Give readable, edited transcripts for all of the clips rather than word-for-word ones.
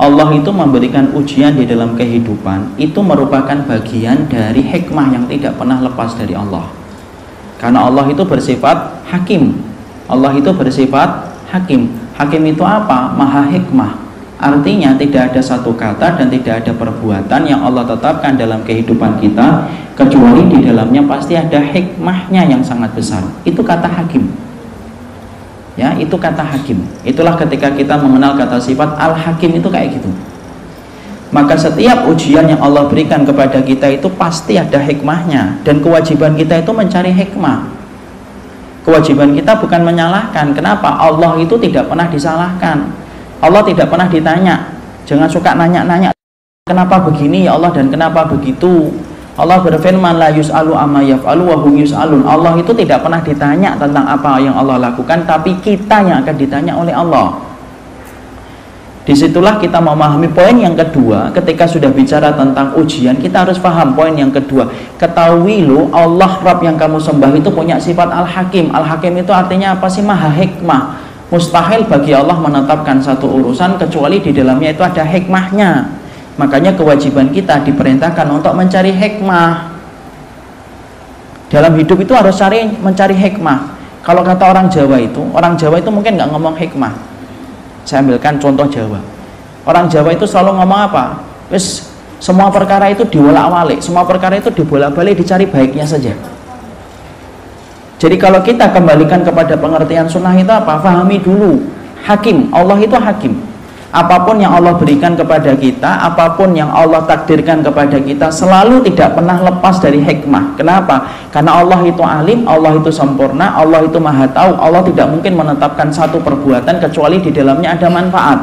Allah itu memberikan ujian di dalam kehidupan, itu merupakan bagian dari hikmah yang tidak pernah lepas dari Allah. Karena Allah itu bersifat hakim. Allah itu bersifat hakim. Hakim itu apa? Maha hikmah. Artinya tidak ada satu kata dan tidak ada perbuatan yang Allah tetapkan dalam kehidupan kita kecuali di dalamnya pasti ada hikmahnya yang sangat besar. Itu kata hakim. Ya, itu kata hakim. Itulah ketika kita mengenal kata sifat al-hakim itu kayak gitu. Maka setiap ujian yang Allah berikan kepada kita itu pasti ada hikmahnya, dan kewajiban kita itu mencari hikmah. Kewajiban kita bukan menyalahkan. Kenapa? Allah itu tidak pernah disalahkan. Allah tidak pernah ditanya. Jangan suka nanya-nanya, kenapa begini ya Allah dan kenapa begitu. Allah berfirman, la yus'alu amma yaf'alu wa hum yus'alun. Allah itu tidak pernah ditanya tentang apa yang Allah lakukan, tapi kita yang akan ditanya oleh Allah. Disitulah kita memahami poin yang kedua. Ketika sudah bicara tentang ujian, kita harus paham poin yang kedua. Ketahui lo, Allah Rabb yang kamu sembah itu punya sifat al-hakim. Al-hakim itu artinya apa sih? Maha hikmah. Mustahil bagi Allah menetapkan satu urusan kecuali di dalamnya itu ada hikmahnya. Makanya kewajiban kita diperintahkan untuk mencari hikmah. Dalam hidup itu harus mencari hikmah. Kalau kata orang Jawa itu mungkin nggak ngomong hikmah. Saya ambilkan contoh Jawa. Orang Jawa itu selalu ngomong apa? Wis, semua perkara itu diwolak-walik, semua perkara itu dibolak-balik, dicari baiknya saja. Jadi kalau kita kembalikan kepada pengertian sunnah itu apa? Fahami dulu, hakim. Allah itu hakim. Apapun yang Allah berikan kepada kita, apapun yang Allah takdirkan kepada kita, selalu tidak pernah lepas dari hikmah. Kenapa? Karena Allah itu alim, Allah itu sempurna, Allah itu maha tahu. Allah tidak mungkin menetapkan satu perbuatan kecuali di dalamnya ada manfaat.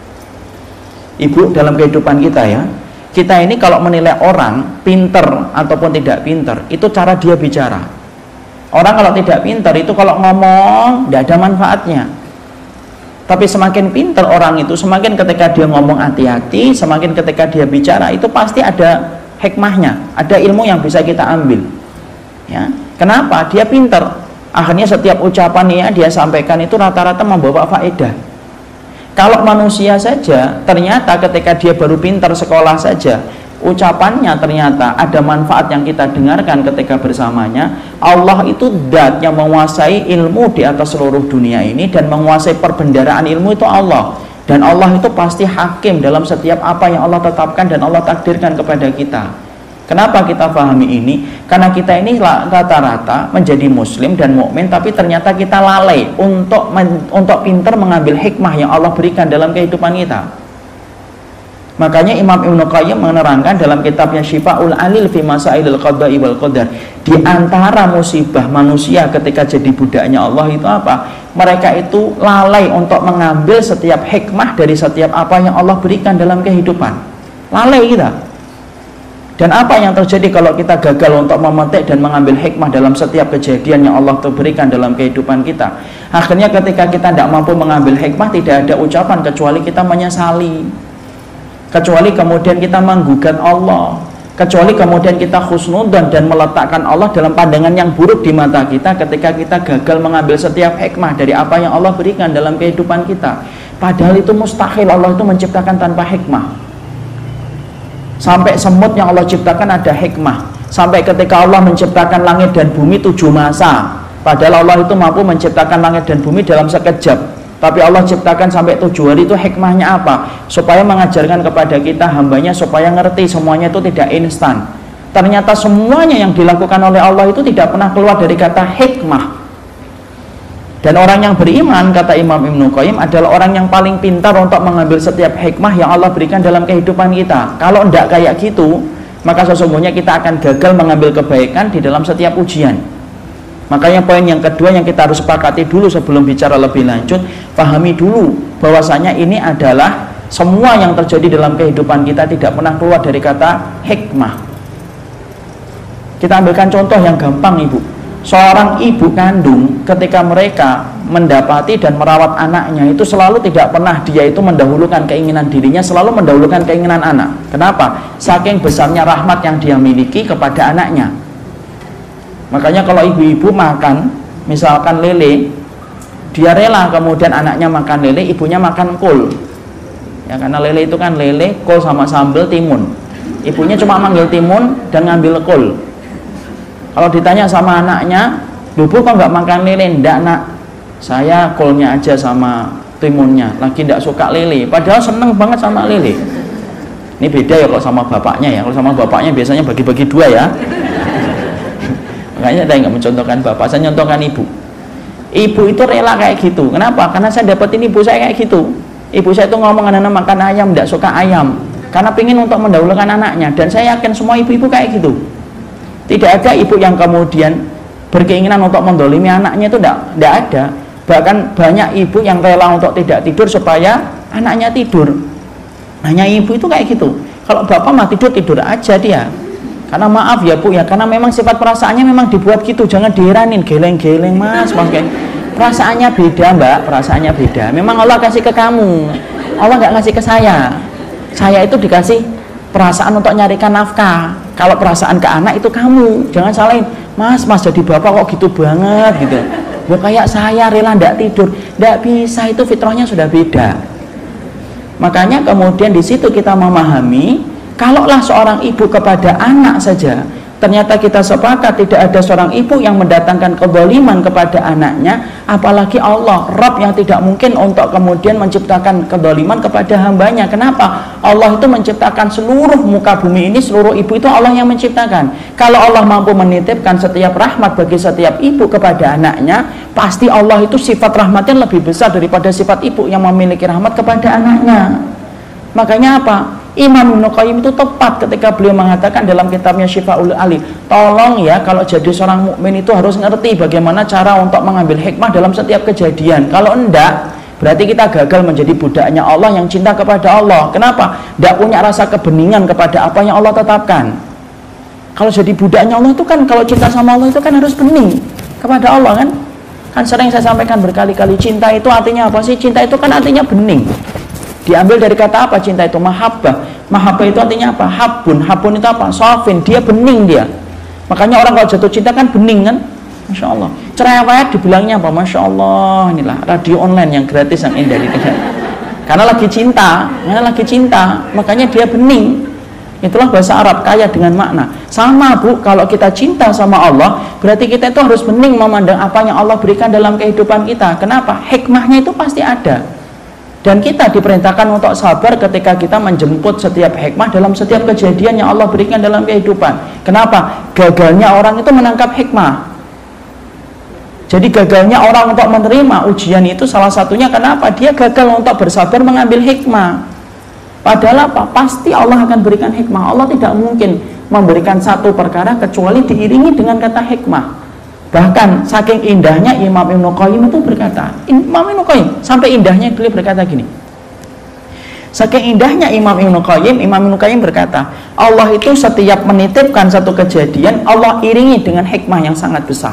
Ibu, dalam kehidupan kita ya, kita ini kalau menilai orang pinter ataupun tidak pinter, itu cara dia bicara. Orang kalau tidak pinter itu kalau ngomong tidak ada manfaatnya. Tapi semakin pintar orang itu, semakin ketika dia ngomong hati-hati, semakin ketika dia bicara itu pasti ada hikmahnya, ada ilmu yang bisa kita ambil. Ya, kenapa? Dia pintar. Akhirnya setiap ucapannya dia sampaikan itu rata-rata membawa faedah. Kalau manusia saja, ternyata ketika dia baru pintar sekolah saja, ucapannya ternyata ada manfaat yang kita dengarkan ketika bersamanya. Allah itu zat yang menguasai ilmu di atas seluruh dunia ini, dan menguasai perbendaharaan ilmu itu Allah. Dan Allah itu pasti hakim dalam setiap apa yang Allah tetapkan dan Allah takdirkan kepada kita. Kenapa kita pahami ini? Karena kita ini rata-rata menjadi muslim dan mukmin, tapi ternyata kita lalai untuk pintar mengambil hikmah yang Allah berikan dalam kehidupan kita. Makanya Imam Ibnu Qayyim menerangkan dalam kitabnya Syifa'ul Alil fi Masailil Qada'i wal Qadar, di antara musibah manusia ketika jadi budaknya Allah itu apa? Mereka itu lalai untuk mengambil setiap hikmah dari setiap apa yang Allah berikan dalam kehidupan. Lalai kita. Dan apa yang terjadi kalau kita gagal untuk memetik dan mengambil hikmah dalam setiap kejadian yang Allah berikan dalam kehidupan kita? Akhirnya ketika kita tidak mampu mengambil hikmah, tidak ada ucapan kecuali kita menyesali, kecuali kemudian kita menggugat Allah, kecuali kemudian kita husnudzon dan meletakkan Allah dalam pandangan yang buruk di mata kita ketika kita gagal mengambil setiap hikmah dari apa yang Allah berikan dalam kehidupan kita. Padahal itu mustahil Allah itu menciptakan tanpa hikmah. Sampai semut yang Allah ciptakan ada hikmah. Sampai ketika Allah menciptakan langit dan bumi 7 masa, padahal Allah itu mampu menciptakan langit dan bumi dalam sekejap, tapi Allah ciptakan sampai 7 hari. Itu hikmahnya apa? Supaya mengajarkan kepada kita hambanya supaya ngerti semuanya itu tidak instan. Ternyata semuanya yang dilakukan oleh Allah itu tidak pernah keluar dari kata hikmah. Dan orang yang beriman, kata Imam Ibnu Qayyim, adalah orang yang paling pintar untuk mengambil setiap hikmah yang Allah berikan dalam kehidupan kita. Kalau tidak kayak gitu, maka sesungguhnya kita akan gagal mengambil kebaikan di dalam setiap ujian. Makanya poin yang kedua yang kita harus sepakati dulu sebelum bicara lebih lanjut, pahami dulu bahwasanya ini adalah semua yang terjadi dalam kehidupan kita tidak pernah keluar dari kata hikmah. Kita ambilkan contoh yang gampang, Ibu. Seorang ibu kandung ketika mereka mendapati dan merawat anaknya itu selalu tidak pernah dia itu mendahulukan keinginan dirinya, selalu mendahulukan keinginan anak. Kenapa? Saking besarnya rahmat yang dia miliki kepada anaknya. Makanya kalau ibu-ibu makan misalkan lele, dia rela kemudian anaknya makan lele, ibunya makan kol. Ya, karena lele itu kan lele, kol sama sambal, timun. Ibunya cuma manggil timun dan ngambil kol. Kalau ditanya sama anaknya, "Bu, kok nggak makan lele?" "Ndak, Nak. Saya kolnya aja sama timunnya. Lagi ndak suka lele." Padahal seneng banget sama lele. Ini beda ya kok sama bapaknya ya. Kalau sama bapaknya biasanya bagi-bagi dua ya. Makanya saya nggak mencontohkan bapak, saya contohkan ibu. Ibu itu rela kayak gitu. Kenapa? Karena saya dapetin ibu saya kayak gitu. Ibu saya itu ngomong, anak-anak makan ayam, tidak suka ayam, karena ingin untuk mendahulukan anaknya. Dan saya yakin semua ibu-ibu kayak gitu. Tidak ada ibu yang kemudian berkeinginan untuk mendolimi anaknya, itu tidak ada. Bahkan banyak ibu yang rela untuk tidak tidur supaya anaknya tidur. Hanya ibu itu kayak gitu. Kalau bapak mah tidur aja dia. Karena maaf ya Bu ya, karena memang sifat perasaannya memang dibuat gitu. Jangan diheranin, geleng-geleng Mas, perasaannya beda Mbak, perasaannya beda. Memang Allah kasih ke kamu, Allah nggak ngasih ke saya. Saya itu dikasih perasaan untuk nyarikan nafkah. Kalau perasaan ke anak itu kamu, jangan salahin. Mas jadi bapak kok gitu banget gitu. Loh, kayak saya rela ndak tidur, ndak bisa, itu fitrahnya sudah beda. Makanya kemudian di situ kita memahami, kalaulah seorang ibu kepada anak saja, ternyata kita sepakat tidak ada seorang ibu yang mendatangkan kezaliman kepada anaknya, apalagi Allah, Rabb yang tidak mungkin untuk kemudian menciptakan kezaliman kepada hambanya. Kenapa? Allah itu menciptakan seluruh muka bumi ini, seluruh ibu itu Allah yang menciptakan. Kalau Allah mampu menitipkan setiap rahmat bagi setiap ibu kepada anaknya, pasti Allah itu sifat rahmatnya lebih besar daripada sifat ibu yang memiliki rahmat kepada anaknya. Makanya apa? Imam Ibnu Qayyim itu tepat ketika beliau mengatakan dalam kitabnya Syifaul Ali, tolong ya, kalau jadi seorang mukmin itu harus ngerti bagaimana cara untuk mengambil hikmah dalam setiap kejadian. Kalau enggak, berarti kita gagal menjadi budaknya Allah yang cinta kepada Allah. Kenapa? Enggak punya rasa kebeningan kepada apa yang Allah tetapkan. Kalau jadi budaknya Allah itu kan, kalau cinta sama Allah itu kan harus bening kepada Allah kan? Kan sering saya sampaikan berkali-kali, cinta itu artinya apa sih? Cinta itu kan artinya bening. Diambil dari kata apa cinta itu? Mahabbah. Mahabbah itu artinya apa? Habun. Habun itu apa? Sofin. Dia bening dia. Makanya orang kalau jatuh cinta kan bening kan? Masya Allah. Cerewet dibilangnya apa? Masya Allah. Inilah radio online yang gratis, yang indah di negara. Karena lagi cinta. Karena lagi cinta. Makanya dia bening. Itulah bahasa Arab, kaya dengan makna. Sama Bu, kalau kita cinta sama Allah, berarti kita itu harus bening memandang apa yang Allah berikan dalam kehidupan kita. Kenapa? Hikmahnya itu pasti ada. Dan kita diperintahkan untuk sabar ketika kita menjemput setiap hikmah dalam setiap kejadian yang Allah berikan dalam kehidupan. Kenapa? Gagalnya orang itu menangkap hikmah. Jadi gagalnya orang untuk menerima ujian itu salah satunya kenapa? Dia gagal untuk bersabar mengambil hikmah. Padahal apa? Pasti Allah akan berikan hikmah. Allah tidak mungkin memberikan satu perkara kecuali diiringi dengan kata hikmah. Bahkan saking indahnya Imam Ibnu Qayyim itu berkata, Imam Ibnu Qayyim sampai indahnya beliau berkata gini. Saking indahnya Imam Ibnu Qayyim berkata, Allah itu setiap menitipkan satu kejadian, Allah iringi dengan hikmah yang sangat besar.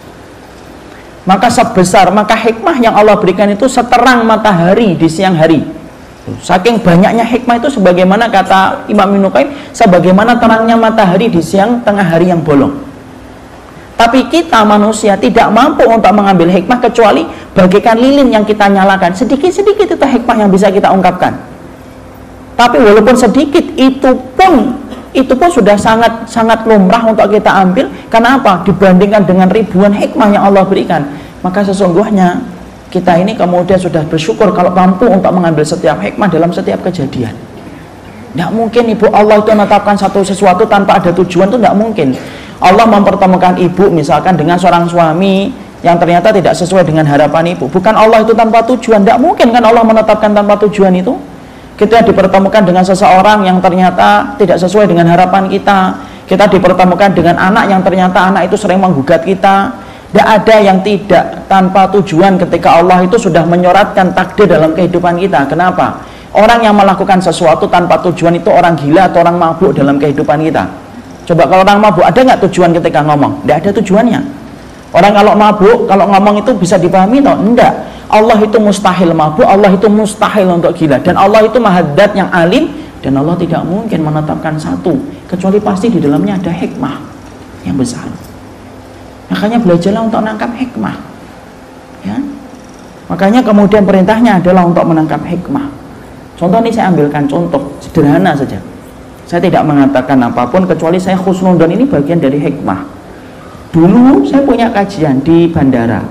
Maka hikmah yang Allah berikan itu seterang matahari di siang hari. Saking banyaknya hikmah itu, sebagaimana kata Imam Ibnu Qayyim, sebagaimana terangnya matahari di siang tengah hari yang bolong. Tapi kita manusia tidak mampu untuk mengambil hikmah kecuali bagaikan lilin yang kita nyalakan. Sedikit-sedikit itu hikmah yang bisa kita ungkapkan. Tapi walaupun sedikit, itu pun sudah sangat lumrah untuk kita ambil. Karena apa? Dibandingkan dengan ribuan hikmah yang Allah berikan. Maka sesungguhnya kita ini kemudian sudah bersyukur kalau mampu untuk mengambil setiap hikmah dalam setiap kejadian. Tidak mungkin Ibu Allah itu menetapkan sesuatu tanpa ada tujuan, itu tidak mungkin. Allah mempertemukan ibu misalkan dengan seorang suami yang ternyata tidak sesuai dengan harapan ibu. Bukan Allah itu tanpa tujuan, tidak mungkin kan Allah menetapkan tanpa tujuan itu. Kita dipertemukan dengan seseorang yang ternyata tidak sesuai dengan harapan kita. Kita dipertemukan dengan anak yang ternyata anak itu sering menggugat kita. Tidak ada yang tidak tanpa tujuan ketika Allah itu sudah menyoratkan takdir dalam kehidupan kita. Kenapa? Orang yang melakukan sesuatu tanpa tujuan itu orang gila atau orang mabuk dalam kehidupan kita. Coba kalau orang mabuk, ada nggak tujuan ketika ngomong? Tidak ada tujuannya. Orang kalau mabuk, kalau ngomong itu bisa dipahami toh? Enggak. Allah itu mustahil mabuk, Allah itu mustahil untuk gila. Dan Allah itu mahadat yang alim, dan Allah tidak mungkin menetapkan satu, kecuali pasti di dalamnya ada hikmah yang besar. Makanya belajarlah untuk menangkap hikmah. Ya? Makanya kemudian perintahnya adalah untuk menangkap hikmah. Contoh ini saya ambilkan contoh sederhana saja. Saya tidak mengatakan apapun kecuali saya husnudon, ini bagian dari hikmah. Dulu saya punya kajian di bandara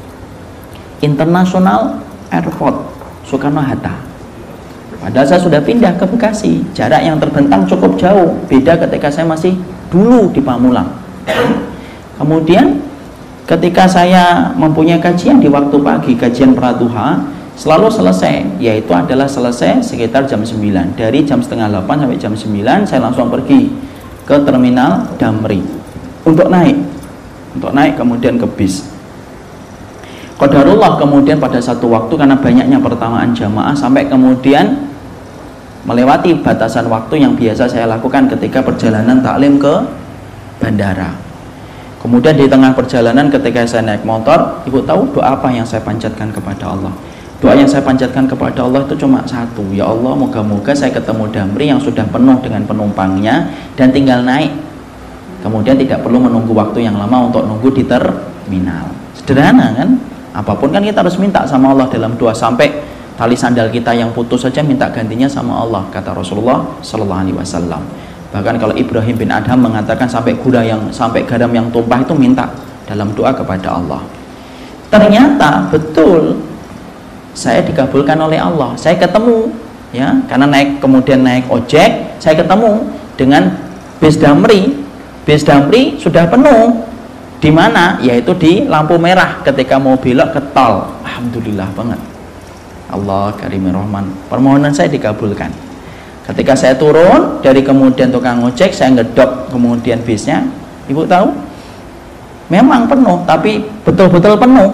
International Airport Soekarno-Hatta. Padahal saya sudah pindah ke Bekasi, jarak yang terbentang cukup jauh. Beda ketika saya masih dulu di Pamulang. Kemudian ketika saya mempunyai kajian di waktu pagi, kajian praduha, selalu selesai, yaitu adalah selesai sekitar jam 9. Dari jam setengah 8 sampai jam 9 saya langsung pergi ke terminal Damri untuk naik kemudian ke bis. Qadarullah kemudian pada satu waktu karena banyaknya pertamaan jamaah sampai kemudian melewati batasan waktu yang biasa saya lakukan ketika perjalanan taklim ke bandara. Kemudian di tengah perjalanan ketika saya naik motor, ibu tahu doa apa yang saya panjatkan kepada Allah? Doa yang saya panjatkan kepada Allah itu cuma satu, ya Allah, moga-moga saya ketemu Damri yang sudah penuh dengan penumpangnya dan tinggal naik, kemudian tidak perlu menunggu waktu yang lama untuk nunggu di terminal. Sederhana kan? Apapun kan kita harus minta sama Allah dalam doa, sampai tali sandal kita yang putus saja minta gantinya sama Allah, kata Rasulullah Sallallahu Alaihi Wasallam. Bahkan kalau Ibrahim bin Adham mengatakan sampai garam yang tumpah itu minta dalam doa kepada Allah. Ternyata betul, saya dikabulkan oleh Allah. Saya ketemu, ya, karena kemudian naik ojek, saya ketemu dengan bis Damri. Bis Damri sudah penuh. Di mana? Yaitu di lampu merah ketika mau belok ke tol. Alhamdulillah banget. Allah Karimur Rahman. Permohonan saya dikabulkan. Ketika saya turun dari kemudian tukang ojek, saya ngedok kemudian bisnya. Ibu tahu? Memang penuh, tapi betul-betul penuh.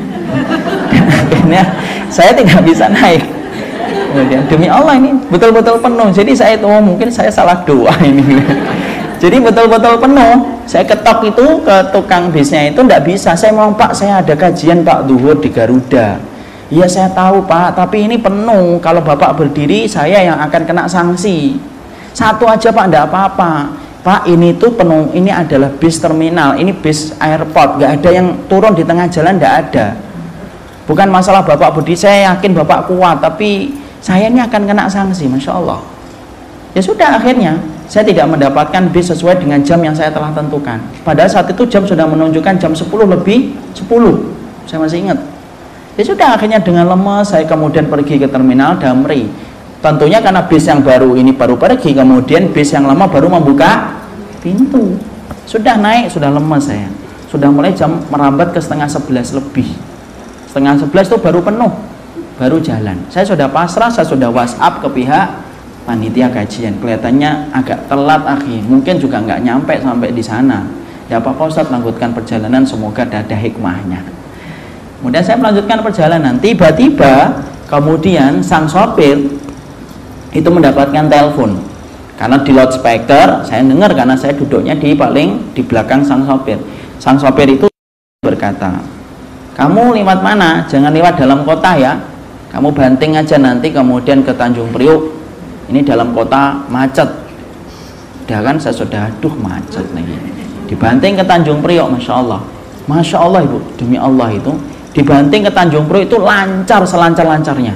Akhirnya saya tidak bisa naik. Kemudian demi Allah ini betul-betul penuh. Jadi saya itu mungkin saya salah doa ini. Jadi betul-betul penuh. Saya ketok itu ke tukang bisnya itu tidak bisa. Saya mau, Pak, saya ada kajian Pak Zuhur di Garuda. Iya saya tahu Pak, tapi ini penuh. Kalau Bapak berdiri saya yang akan kena sanksi. Satu aja Pak, tidak apa-apa. Pak, ini tuh penuh. Ini adalah bis terminal, ini bis airport. Nggak ada yang turun di tengah jalan, tidak ada. Bukan masalah Bapak berdiri, saya yakin Bapak kuat, tapi saya ini akan kena sanksi. Masya Allah. Ya sudah, akhirnya saya tidak mendapatkan bis sesuai dengan jam yang saya telah tentukan. Padahal saat itu jam sudah menunjukkan jam 10 lebih 10. Saya masih ingat. Ya sudah, akhirnya dengan lemas saya kemudian pergi ke terminal Damri. Tentunya karena bis yang baru ini baru pergi, kemudian bis yang lama baru membuka pintu. Sudah naik, sudah lemas saya. Sudah mulai jam merambat ke setengah 11 lebih. Setengah 11 itu baru penuh, baru jalan. Saya sudah pasrah, saya sudah WhatsApp ke pihak panitia kajian. Kelihatannya agak telat akhi, mungkin juga nggak nyampe sampai di sana. Ya apa-apa Ustaz, lanjutkan perjalanan, semoga ada hikmahnya. Kemudian saya melanjutkan perjalanan. Tiba-tiba kemudian sang sopir itu mendapatkan telepon. Karena di loudspeaker saya dengar, karena saya duduknya di belakang sang sopir. Sang sopir itu berkata, kamu lewat mana? Jangan lewat dalam kota ya. Kamu banting aja nanti kemudian ke Tanjung Priok. Ini dalam kota macet. Udah kan saya sudah, aduh macet lagi. Dibanting ke Tanjung Priok, Masya Allah. Masya Allah Ibu, demi Allah itu. Dibanting ke Tanjung Priok itu lancar selancar-lancarnya.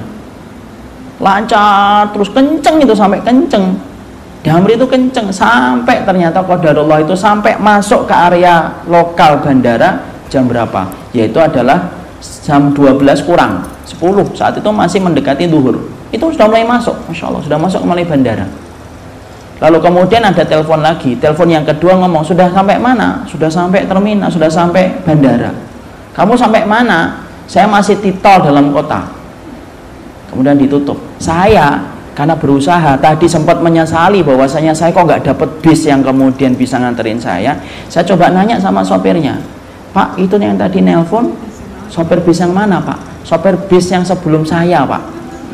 Lancar, terus kenceng itu, sampai kenceng. Damri itu kenceng, sampai ternyata qadarullah itu sampai masuk ke area lokal bandara jam berapa? Yaitu adalah jam 12 kurang 10. Saat itu masih mendekati zuhur. Itu sudah mulai masuk, Masya Allah, sudah masuk mulai bandara. Lalu kemudian ada telepon lagi. Telepon yang kedua ngomong, sudah sampai mana? Sudah sampai terminal, sudah sampai bandara. Kamu sampai mana? Saya masih di tol dalam kota. Kemudian ditutup. Saya karena berusaha, tadi sempat menyesali bahwasanya saya kok nggak dapat bis yang kemudian bisa nganterin saya. Saya coba nanya sama sopirnya, Pak, itu yang tadi nelpon sopir bis yang mana Pak? Sopir bis yang sebelum saya Pak.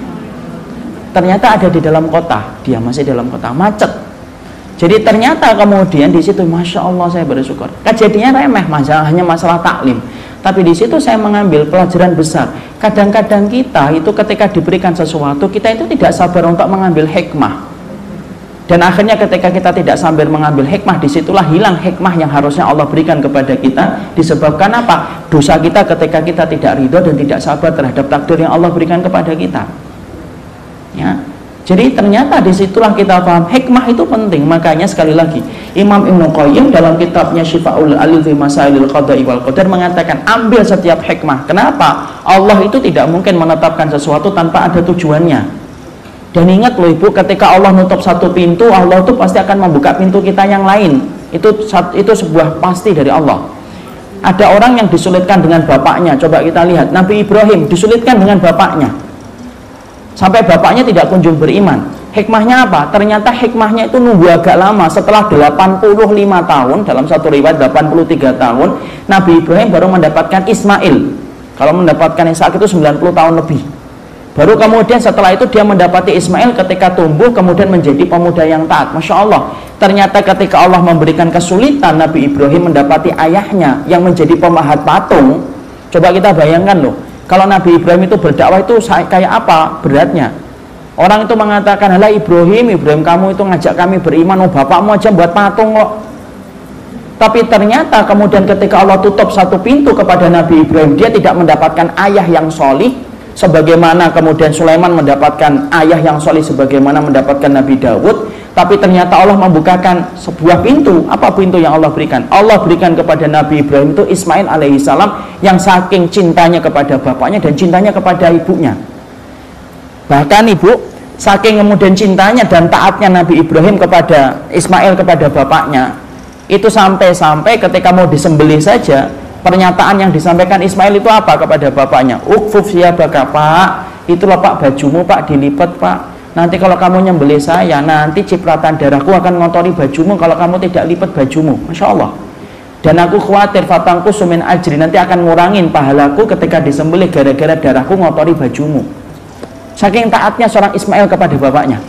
Ternyata ada di dalam kota, dia masih dalam kota, macet. Jadi ternyata kemudian di situ, Masya Allah, saya bersyukur. Kejadiannya remeh, hanya masalah taklim. Tapi di situ saya mengambil pelajaran besar. Kadang-kadang kita itu ketika diberikan sesuatu, kita itu tidak sabar untuk mengambil hikmah. Dan akhirnya ketika kita tidak sabar mengambil hikmah, disitulah hilang hikmah yang harusnya Allah berikan kepada kita. Disebabkan apa? Dosa kita ketika kita tidak ridho dan tidak sabar terhadap takdir yang Allah berikan kepada kita. Ya, Jadi ternyata disitulah kita paham hikmah itu penting. Makanya sekali lagi Imam Ibnu Qayyim dalam kitabnya Syifa'ul Alil fi Masailil Qada'i wal Qadar mengatakan ambil setiap hikmah. Kenapa? Allah itu tidak mungkin menetapkan sesuatu tanpa ada tujuannya. Dan ingat loh ibu, ketika Allah nutup satu pintu, Allah itu pasti akan membuka pintu kita yang lain. Itu sebuah pasti dari Allah. Ada orang yang disulitkan dengan bapaknya. Coba kita lihat Nabi Ibrahim disulitkan dengan bapaknya sampai bapaknya tidak kunjung beriman. Hikmahnya apa? Ternyata hikmahnya itu nunggu agak lama. Setelah 85 tahun, dalam satu riwayat 83 tahun, Nabi Ibrahim baru mendapatkan Ismail. Kalau mendapatkan Ishak itu 90 tahun lebih. Baru kemudian setelah itu dia mendapati Ismail ketika tumbuh kemudian menjadi pemuda yang taat. Masya Allah. Ternyata ketika Allah memberikan kesulitan, Nabi Ibrahim mendapati ayahnya yang menjadi pemahat patung. Coba kita bayangkan loh, kalau Nabi Ibrahim itu berdakwah itu kayak apa beratnya. Orang itu mengatakan, "Halah Ibrahim kamu itu ngajak kami beriman, oh bapakmu aja buat patung kok." Tapi ternyata kemudian ketika Allah tutup satu pintu kepada Nabi Ibrahim, dia tidak mendapatkan ayah yang solih sebagaimana kemudian Sulaiman mendapatkan ayah yang solih sebagaimana mendapatkan Nabi Daud. Tapi ternyata Allah membukakan sebuah pintu. Apa pintu yang Allah berikan? Allah berikan kepada Nabi Ibrahim itu Ismail alaihissalam yang saking cintanya kepada bapaknya dan cintanya kepada ibunya. Bahkan ibu, saking kemudian cintanya dan taatnya Nabi Ibrahim kepada Ismail kepada bapaknya, itu sampai-sampai ketika mau disembelih saja, pernyataan yang disampaikan Ismail itu apa kepada bapaknya? Ukfuf ya baka, Pak, itulah Pak bajumu Pak, dilipat Pak. Nanti kalau kamu nyembelih saya, nanti cipratan darahku akan ngotori bajumu kalau kamu tidak lipat bajumu. Masya Allah. Dan aku khawatir fatangku sumin ajri, nanti akan ngurangin pahalaku ketika disembelih gara-gara darahku ngotori bajumu. Saking taatnya seorang Ismail kepada bapaknya.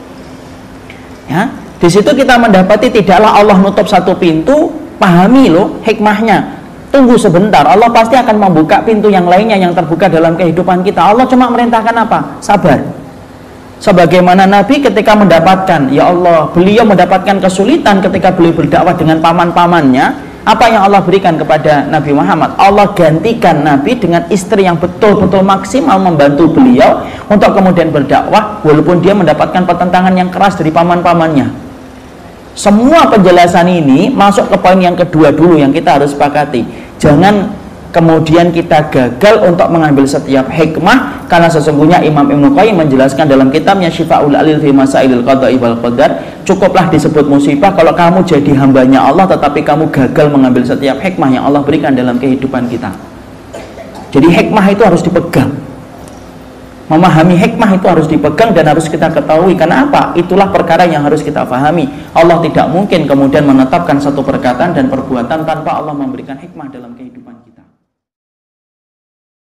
Ya, di situ kita mendapati tidaklah Allah nutup satu pintu, pahami loh hikmahnya. Tunggu sebentar, Allah pasti akan membuka pintu yang lainnya yang terbuka dalam kehidupan kita. Allah cuma merintahkan apa? Sabar. Sebagaimana Nabi ketika mendapatkan, ya Allah, beliau mendapatkan kesulitan ketika beliau berdakwah dengan paman-pamannya. Apa yang Allah berikan kepada Nabi Muhammad? Allah gantikan Nabi dengan istri yang betul-betul maksimal membantu beliau untuk kemudian berdakwah, walaupun dia mendapatkan pertentangan yang keras dari paman-pamannya. Semua penjelasan ini masuk ke poin yang kedua dulu yang kita harus sepakati. Jangan kemudian kita gagal untuk mengambil setiap hikmah, karena sesungguhnya Imam Ibnu Qayyim menjelaskan dalam kitabnya Syifa'ul Alil fi Masailil Qada'i wal Qadar, cukuplah disebut musibah kalau kamu jadi hambanya Allah tetapi kamu gagal mengambil setiap hikmah yang Allah berikan dalam kehidupan kita. Jadi hikmah itu harus dipegang. Memahami hikmah itu harus dipegang dan harus kita ketahui. Karena apa? Itulah perkara yang harus kita pahami. Allah tidak mungkin kemudian menetapkan satu perkataan dan perbuatan tanpa Allah memberikan hikmah dalam kehidupan kita.